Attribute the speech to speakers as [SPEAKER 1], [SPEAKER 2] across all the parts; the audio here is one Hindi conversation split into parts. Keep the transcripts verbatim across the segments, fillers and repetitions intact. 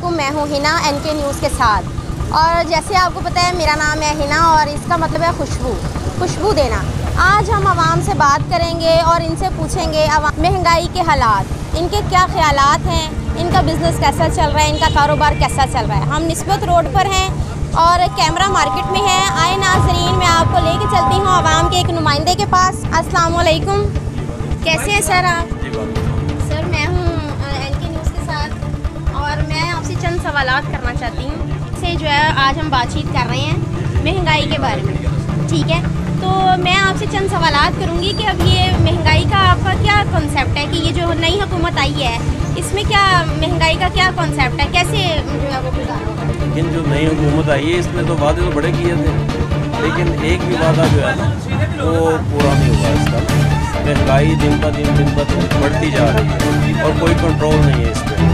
[SPEAKER 1] वालेकुम, मैं हूँ हिना एन के न्यूज़ के साथ। और जैसे आपको पता है मेरा नाम है हिना और इसका मतलब है खुशबू, खुशबू देना। आज हम आवाम से बात करेंगे और इनसे पूछेंगे महंगाई के हालात, इनके क्या ख्यालात हैं, इनका बिज़नेस कैसा चल रहा है, इनका कारोबार कैसा चल रहा है। हम निस्बत रोड पर हैं और कैमरा मार्केट में है। आए नाज़रीन, मैं आपको लेके चलती हूँ आवाम के एक नुमाइंदे के पास। अस्सलाम वालेकुम, कैसे हैं सर आप? सर मैं हूँ एन के न्यूज़ के साथ और मैं आपसे चंद सवालात करना चाहती हूँ। से जो है आज हम बातचीत कर रहे हैं महंगाई के बारे में, ठीक है? तो मैं आपसे चंद सवालात करूँगी कि अब ये महंगाई का आपका क्या कॉन्सेप्ट है कि ये जो नई हुकूमत आई है इसमें क्या महंगाई का क्या कॉन्सेप्ट है, कैसे जो है वो गुजारा?
[SPEAKER 2] लेकिन जो नई हुकूमत आई है इसमें तो वादे तो बड़े किए थे, लेकिन एक भी वादा जो है ना वो पूरा नहीं हुआ इसका। महंगाई दिन ब दिन दिन ब दिन बढ़ती जा रही है और कोई कंट्रोल नहीं है इस पर।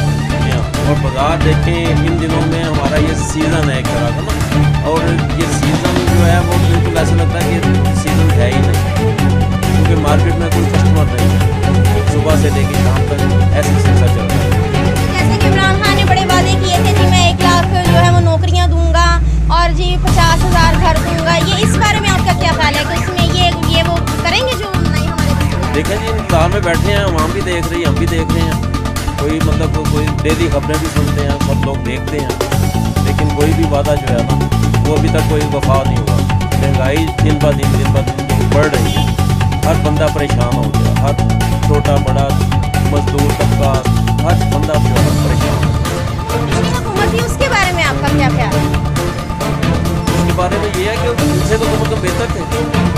[SPEAKER 2] और बाजार देखें, इन दिनों में हमारा ये सीज़न है एक तरह का ना, और ये सीज़न जो है वो बिल्कुल ऐसा लगता है कि सीज़न है ही नहीं, क्योंकि मार्केट में कोई कस्टमर नहीं है। सुबह से लेकर शाम तक ऐसे सिलसिला चल रहा है।
[SPEAKER 1] जैसे कि इमरान खान ने बड़े वादे किए थे जी, मैं एक लाख जो है वो नौकरियां दूंगा और जी पचास हज़ार घर दूंगा, ये इस बारे में आपका क्या ख्याल है कि उसमें ये ये वो करेंगे जो नहीं हमारे?
[SPEAKER 2] देखें जी, इंतजार में बैठे हैं, वहाँ भी देख रही हैं, हम भी देख रहे हैं। कोई मतलब कोई डेली खबरें भी सुनते हैं, सब लोग देखते हैं, लेकिन कोई भी वादा जो है ना वो अभी तक कोई वफा नहीं हुआ। महंगाई दिन ब दिन दिन ब दिन बढ़ रही है, हर बंदा परेशान हो गया, हर छोटा बड़ा मजदूर तबका हर बंदा परेशान है।
[SPEAKER 1] हुकूमत थी उसके बारे में आपका क्या ख्याल है?
[SPEAKER 2] उसके बारे में ये है कि उनसे तो कम से कम बेहतर थे,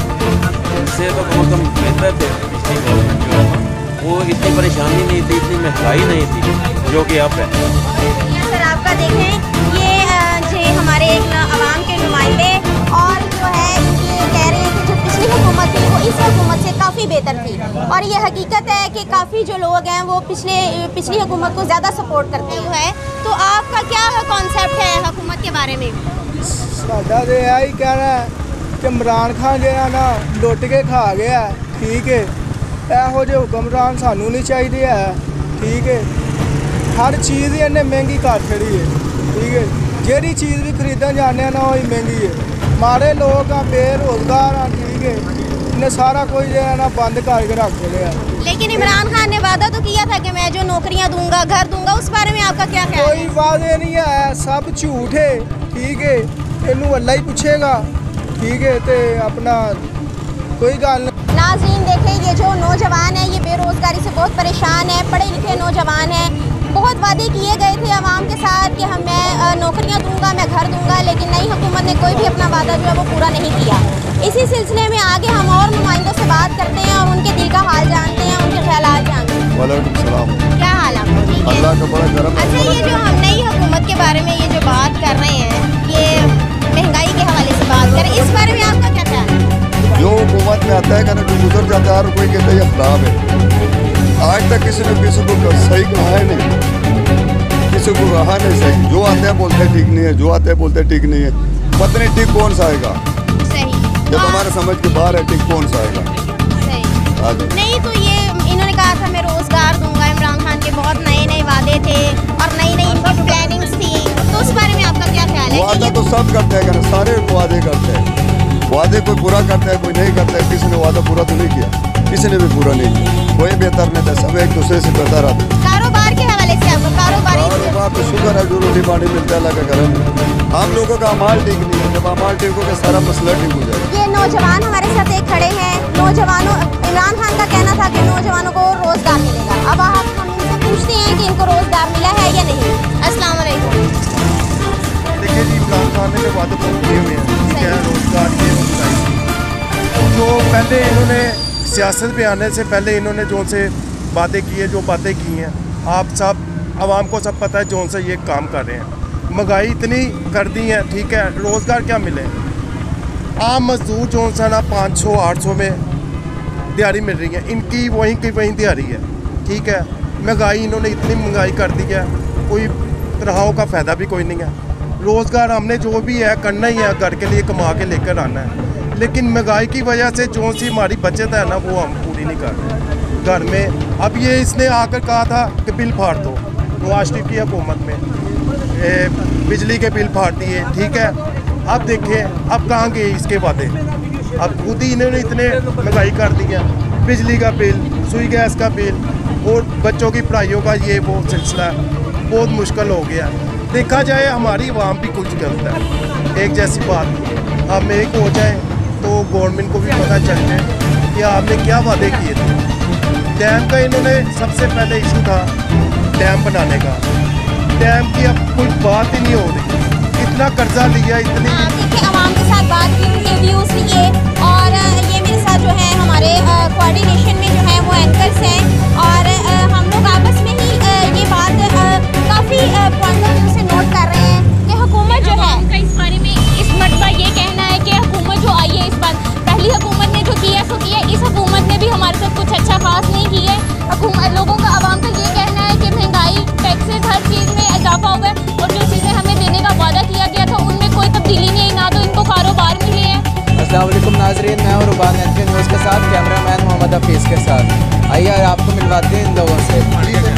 [SPEAKER 2] उनसे तो कम से कम बेहतर थे। पिछली गवर्नमेंट जो है वो इतनी परेशानी नहीं थी, इतनी महंगाई नहीं थी जो कि अब है।
[SPEAKER 1] सर आपका देखें ये जो हमारे एक आवाम के नुमाइंदे और जो है ये कह रहे हैं कि जो पिछली हुकूमत थी वो इस हुकूमत से काफ़ी बेहतर थी, और ये हकीकत है कि काफ़ी जो लोग हैं वो पिछले पिछली हुकूमत को ज़्यादा सपोर्ट करते हैं। तो आपका क्या कॉन्सेप्ट है हुकूमत के बारे में?
[SPEAKER 3] साडा तो यही कहना है कि इमरान खान जो है ना लुट के खा गया, ठीक है। ਇਹੋ ਜਿਹੇ ਹੁਕਮਰਾਨ ਸਾਨੂੰ नहीं चाहिए है, ठीक है। हर चीज़ ही इन्हें महंगी कर छड़ी है, ठीक है। जेड़ी चीज़ भी खरीदन जाने ना वही महंगी है। मारे लोग आ, बेरोजगार आ, ठीक है। इन्हें सारा कोई जो है ना बंद करके रख दिया।
[SPEAKER 1] लेकिन इमरान खान ने वादा तो किया था कि मैं जो नौकरियां दूंगा, घर दूंगा, उस बारे में आपका क्या ख्याल है?
[SPEAKER 3] कोई वादे नहीं है, सब झूठ है, ठीक है। इनू अल्लाह ही पूछेगा, ठीक है। तो अपना कोई गल नहीं।
[SPEAKER 1] नाज़रीन देखें, ये जो नौजवान है ये बेरोज़गारी से बहुत परेशान है, पढ़े लिखे नौजवान हैं। बहुत वादे किए गए थे आवाम के साथ कि हम मैं नौकरियां दूंगा, मैं घर दूंगा, लेकिन नई हुकूमत ने कोई भी अपना वादा जो है वो पूरा नहीं किया। इसी सिलसिले में आगे हम और नुमाइंदों से बात करते हैं और उनके दिल का हाल जानते हैं, उनके ख्यालात जानते हैं।
[SPEAKER 4] वालेकुम सलाम।
[SPEAKER 1] क्या हाल आपका? ठीक है,
[SPEAKER 4] अल्लाह का बड़ा करम।
[SPEAKER 1] अच्छा, ये जो हम नई हुकूमत के बारे में ये जो बात कर रहे हैं, ये महंगाई के हवाले से बात करें, इस बारे में आपका क्या ख्याल है?
[SPEAKER 4] जो हुकूमत में आता है कहना जो गुजर जाता है, कोई कहता है ये खराब है। आज तक किसी ने किसी को सही कहा है नहीं, किसी को कहा नहीं सही। जो आते हैं बोलते हैं ठीक नहीं है, जो आते हैं बोलते हैं ठीक नहीं है। पता नहीं ठीक कौन सा आएगा,
[SPEAKER 1] सही
[SPEAKER 4] जब हमारे समझ के बाहर है ठीक कौन सा आएगा।
[SPEAKER 1] सही नहीं, तो ये इन्होंने कहा था मैं रोजगार दूंगा, इमरान खान के बहुत नए नए वादे थे और नई नई इनकी प्लानिंग्स थी, तो उस बारे में आपका क्या ख्याल है?
[SPEAKER 4] वादा तो सब करते हैं, सारे वादे करते हैं। वादे कोई पूरा करता है, कोई नहीं करता है। किसी ने वादा पूरा तो नहीं किया, किसी ने भी पूरा नहीं किया, कोई बेहतर नहीं था, सब एक दूसरे से बेहतर आता।
[SPEAKER 1] कारोबार के हवाले से आपका कारोबार
[SPEAKER 4] कारोबार तो शुक्र है, जो रोटी पानी मिलता है अल्लाह का करम है। हम लोगों का अमाल ठीक नहीं है, जब अमाल ठीक होगा सारा मसला ठीक हो जाएगा।
[SPEAKER 1] ये नौजवान हमारे साथ एक खड़े हैं। नौजवानों, इमरान खान का कहना था कि नौजवानों को रोजगार मिलेगा। अब आप हम इनसे पूछते हैं कि इनको रोजगार मिला है या नहीं। अस्सलाम वालेकुम।
[SPEAKER 5] देखिए जी, इमरान खान ने जो वादे पूरे किए हुए हैं, ठीक है, रोजगार के जो पहले इन्होंने सियासत पे आने से पहले इन्होंने जो से बातें की है, जो बातें की हैं, आप सब आवाम को सब पता है जो से ये काम कर रहे हैं। महंगाई इतनी कर दी है, ठीक है, रोज़गार क्या मिले? आम मजदूर जो सा ना पाँच सौ आठ सौ में दिहाड़ी मिल रही है, इनकी वहीं की वहीं दिहाड़ी है, ठीक है। महंगाई इन्होंने इतनी महंगाई कर दी है, कोई रहाओं का फ़ायदा भी कोई नहीं है। रोज़गार हमने जो भी है करना ही है, घर के लिए कमा के लेकर आना है, लेकिन महंगाई की वजह से जो सी हमारी बचत है ना वो हम पूरी नहीं कर रहे घर में। अब ये इसने आकर कहा था कि बिल फाड़ दो, नवाज शरीफ की हुकूमत में ए, बिजली के बिल फाड़ दिए, ठीक है। अब देखें अब कहाँ गए इसके वादे, अब खुद ही इन्होंने इतने महंगाई कर दी है, बिजली का बिल, सुई गैस का बिल और बच्चों की पढ़ाइयों का ये वो सिलसिला बहुत मुश्किल हो गया। देखा जाए हमारी आवाम भी कुछ गलत है, एक जैसी बात अब एक हो जाए तो गवर्नमेंट को भी पता चल जाए कि आपने क्या वादे किए थे। डैम का इन्होंने सबसे पहले इशू था डैम बनाने का, डैम की अब कोई बात ही नहीं हो रही, इतना कर्जा लिया, इतनी
[SPEAKER 1] देखिए आवाम के साथ बात की, उनके व्यूज़ लिए, और ये मेरे साथ जो है हमारे कोऑर्डिनेशन में जो है वो एंकर्स हैं, और हम लोग आपस में ही ये बात काफ़ी पॉइंट ऑफ व्यू से नोट कर रहे हैं कि हुकूमत जो है
[SPEAKER 6] इस बारे में इस मरतबा ये कहना है कि हुकूमत जो आई है इस बार, पहली हुकूमत ने जो किया सो किया, इस हुकूमत ने भी हमारे साथ कुछ अच्छा खास नहीं किया है। हुकूमत लोगों का आवाम का ये कहना है कि महंगाई, टैक्सेस, हर चीज़ में इजाफा हुआ है और जो चीज़ें हमें देने का वादा किया गया था उनमें कोई तब्दीली नहीं आई, ना तो इनको कारोबार मिले हैं।
[SPEAKER 7] अस्सलाम वालेकुम नाज़रीन, मैं और रोबान न्यूज़ के साथ कैमरामैन मोहम्मद हफीज़ के साथ। आइए आपको मिलवाते हैं इन लोगों से।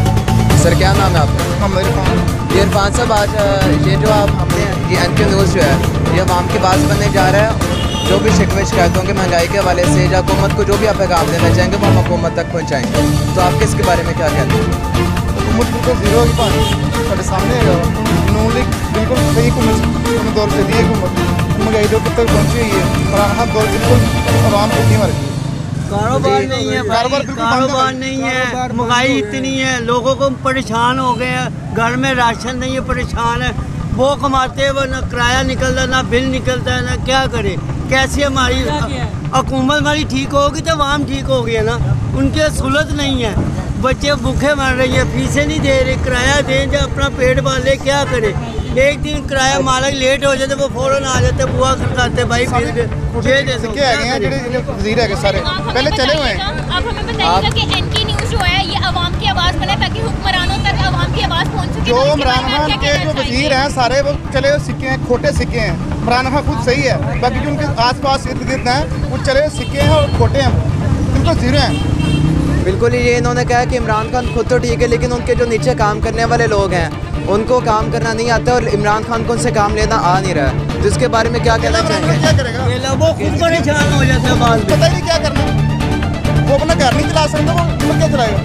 [SPEAKER 7] सर क्या नाम है आपका? ये इरफान साहब, आज ये जो आप हमने ये एन के न्यूज़ जो है ये आवाम की बात बनने जा रहा है, जो भी शिकवे शिकायतों के महंगाई के हवाले से या हुकूमत को जो भी आप पैगाम देना चाहेंगे वो हम हुकूमत तक पहुँचाएँगे, तो आप किसके बारे में क्या कहते हैं?
[SPEAKER 8] हुकूमत बिल्कुल जीरो की पानी साढ़े सामने है, उन्होंने बिल्कुल सही हुकूमत दौर से दी हुकूमत, महंगाई दौर तक पहुँची हुई है और हर दौर बिल्कुल आवाम को नहीं मर गई।
[SPEAKER 9] कारोबार नहीं है भाई, कारोबार नहीं है, महंगाई इतनी है, लोगों को परेशान हो गए हैं, घर में राशन नहीं है, परेशान है, वो कमाते हैं वो ना किराया निकलता है ना बिल निकलता है, ना क्या करे, कैसे हमारी हुकूमत हमारी ठीक होगी तो आवाम ठीक होगी है ना, उनकी सहूलत नहीं है, बच्चे भूखे मर रही है, फीसें नहीं दे रहे, किराया दें जो अपना पेट पाले, क्या करे। एक दिन किराया मालिक लेट हो जाते वो फौरन आ जाते, बुआ खड़काते भाई बिल दे
[SPEAKER 8] सिक्के हैं जो वजीर है सारे पहले चले हुए हैं।
[SPEAKER 6] आप हमें बताइएगा कि एनके न्यूज़ जो है ये आवाम की आवाज़ बने ताकि हुक्मरानों तक आवाम की आवाज़ पहुँच सके।
[SPEAKER 8] जो इमरान खान के जो वजीर हैं सारे वो चले हुए सिक्के हैं, खोटे सिक्के हैं। इमरान खान खुद सही है, बाकी जो उनके आस पास इर्द गिर्द हैं वो चले हुए सिक्के हैं और खोटे हैं, बिल्कुल जीरो हैं।
[SPEAKER 7] बिल्कुल ये इन्होंने कहा कि इमरान खान खुद तो ठीक है लेकिन उनके जो नीचे काम करने वाले लोग हैं उनको काम करना नहीं आता और इमरान खान को उनसे काम लेना आ नहीं रहा है, तो इसके बारे में क्या कहना चाहेंगे?
[SPEAKER 8] क्या करेगा
[SPEAKER 9] वो खुद परेशान हो जाते हैं, बाल
[SPEAKER 8] पता ही नहीं क्या करना, वो अपना घर नहीं चला सकता, वो क्या चलाएगा?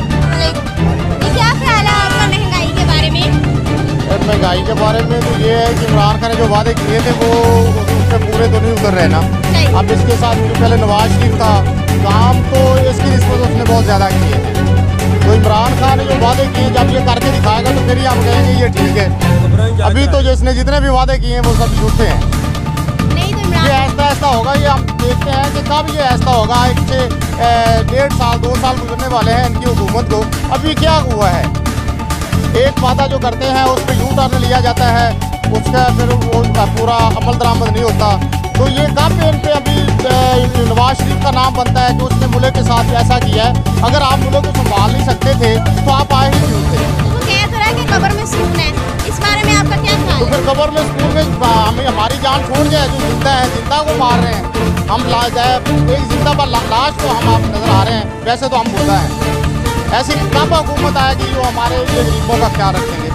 [SPEAKER 1] क्या ख्याल है आपका महंगाई के बारे में?
[SPEAKER 8] महंगाई के बारे में तो ये है कि इमरान खान ने जो वादे किए थे वो उससे पूरे तो नहीं उतर रहे ना। अब इसके साथ जो पहले नवाज शरीफ था काम तो इसकी रिस्पॉन्स उसने बहुत ज़्यादा किए थे, तो इमरान खान ने जो वादे किए जब ये करके दिखाएगा तो फिर ही हम कहेंगे ये ठीक है। अभी तो जिसने जितने भी वादे किए हैं वो सब झूठे हैं।
[SPEAKER 1] नहीं तो
[SPEAKER 8] ये ऐसा ऐसा होगा, ये हम देखते हैं कि कब ये ऐसा होगा। एक से डेढ़ साल दो साल गुजरने वाले हैं इनकी हुकूमत को, अभी क्या हुआ है? एक वादा जो करते हैं उस पर यू टर्न लिया जाता है, उसका फिर वो पूरा अमल दरामद नहीं होता। तो ये कब इन पे अभी नवाज शरीफ का नाम बनता है कि उसने मुल्क के साथ ऐसा किया है। अगर आप मुल्क को संभाल नहीं सकते थे तो आप आए ही क्यों थे?
[SPEAKER 1] वो कह तो रहा है कि कब्र में सुकून है, इस बारे में आपका क्या ख्याल
[SPEAKER 8] तो
[SPEAKER 1] है?
[SPEAKER 8] फिर कब्र में सुकून में हमें हमारी जान छोड़ जाए, जो जिंदा है जिंदा को मार रहे हैं हम, ला जाए एक जिंदा पर लाश को हम आप नजर आ रहे हैं, वैसे तो हम मुर्दा हैं। ऐसी कब हुकूमत आएगी जो हमारे ये गरीबों का ख्याल रखेंगे?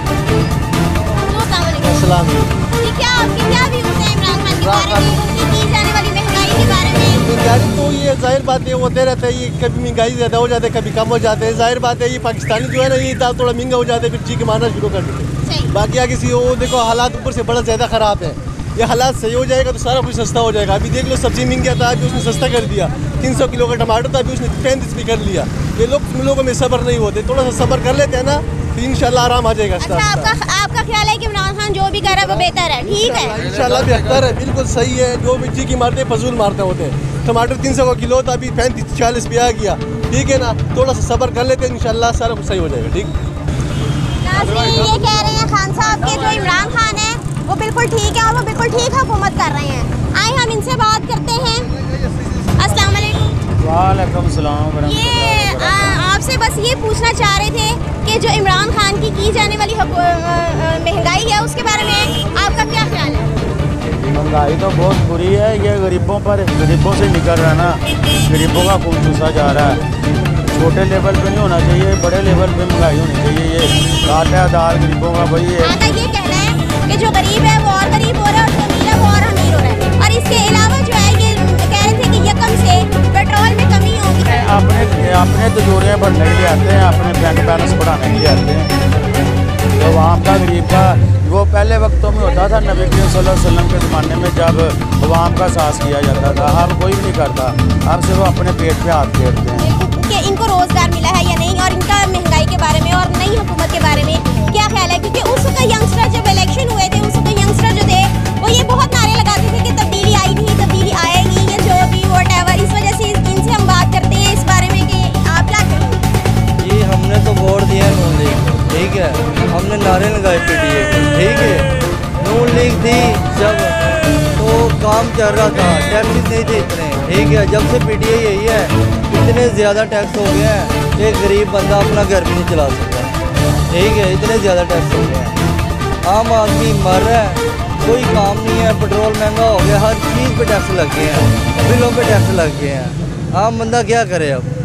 [SPEAKER 1] क्या आपके क्या व्यूज़ हैं इमरान खान के बारे में, उनकी की जाने वाली महंगाई के बारे में?
[SPEAKER 10] महंगाई तो ये जाहिर बात है होते रहता है, ये कभी महंगाई ज़्यादा हो जाता है कभी कम हो जाते हैं, जाहिर बात है। ये पाकिस्तानी जो है ना ये दाल थोड़ा महंगा हो जाता है फिर जी के मारना शुरू कर देते हैं। बाकी आगे किसी वो देखो हालात ऊपर से बड़ा ज़्यादा ख़राब है, ये हालात सही हो जाएगा तो सारा कुछ सस्ता हो जाएगा। अभी देख लो सब्जी महंगी था अभी उसने सस्ता कर दिया, तीन सौ किलो का टमाटर था अभी उसने पैंतीस भी कर लिया। ये लोग लोगों में सब्र नहीं होते, थोड़ा सा सब्र कर लेते हैं ना तो इंशाल्लाह आराम आ जाएगा।
[SPEAKER 1] अच्छा, आपका आपका ख्याल है कि इमरान खान जो भी कर रहा है वो बेहतर है, ठीक है?
[SPEAKER 10] इंशाल्लाह बेहतर है, बिल्कुल सही है। जो भी जी की मारते फजूल मारते होते हैं। टमाटर तीन सौ का किलो था अभी पैंतीस चालीस पे आ गया, ठीक है ना, थोड़ा सा सब्र कर लेते हैं इंशाल्लाह सारा कुछ सही हो जाएगा। ठीक
[SPEAKER 1] नाज़रीन ये कह रहे हैं खान साहब के जो इमरान खान है वो बिल्कुल ठीक है और वो बिल्कुल ठीक हुकूमत कर रहे हैं। आए हम इनसे बात करते हैं। अस्सलाम वालेकुम।
[SPEAKER 11] वालेकुम सलाम।
[SPEAKER 1] ये आपसे बस ये पूछना चाह रहे थे कि जो इमरान खान की की जाने वाली महंगाई है उसके बारे में आपका क्या ख्याल है?
[SPEAKER 11] महंगाई तो बहुत बुरी है, ये गरीबों पर गरीबों से निकल रहा है ना, गरीबों का खून चूसा जा रहा है। छोटे लेवल पे नहीं होना चाहिए, बड़े लेवल पे महंगाई होनी चाहिए। ये आटा दाल गरीबों का वही है।
[SPEAKER 1] आपका ये कहना है कि जो गरीब है वो और गरीब हो रहा है और जो अमीर है वो और अमीर हो रहा है। और इसके अलावा जो है ये कह रहे थे कि यकम से पेट्रोल में कमी होगी।
[SPEAKER 11] अपने अपने तिजोरियाँ भरने के लिए आते हैं, अपने बैंक बैलेंस बढ़ाने के लिए आते हैं। तो आम का गरीब का वो पहले वक्तों में होता था, नबी करीम सल्लल्लाहु अलैहि वसल्लम के ज़माने में जब अवाम का साहस किया जाता था। अब कोई भी नहीं करता, अब सिर्फ अपने पेट पे हाथ फेरते हैं।
[SPEAKER 1] कि इनको रोज़गार मिला है या नहीं, और इनका महंगाई के बारे में और नई हुकूमत के बारे में क्या ख्याल है? क्योंकि उस वक्त यंगस्टर जब इलेक्शन हुए थे, उस वक्त यंगस्टर जो थे वो ये बहुत नारे लगाते थे कि तब्दीली आई नहीं, तब्दीली आएगी, या जो भी वोट एवर। इस वजह से इनसे हम बात करते हैं इस बारे में कि आप क्या कहेंगे?
[SPEAKER 12] जी हमने तो वोट दिया नून लीग को, ठीक है, हमने नारे लगाए पीटीए के, ठीक है। नून लीग थी जब तो काम चल रहा था, टैक्स नहीं थे इतने, ठीक है। जब से पीटीए यही है, इतने ज़्यादा टैक्स हो गए हैं कि गरीब बंदा अपना घर भी नहीं चला सकता, ठीक है। इतने ज़्यादा टैक्स हो गए हैं, आम आदमी मर रहा है, कोई काम नहीं है, पेट्रोल महंगा हो गया, हर चीज़ पे टैक्स लग गए हैं, बिलों पे टैक्स लग गए हैं। आम बंदा क्या करे अब?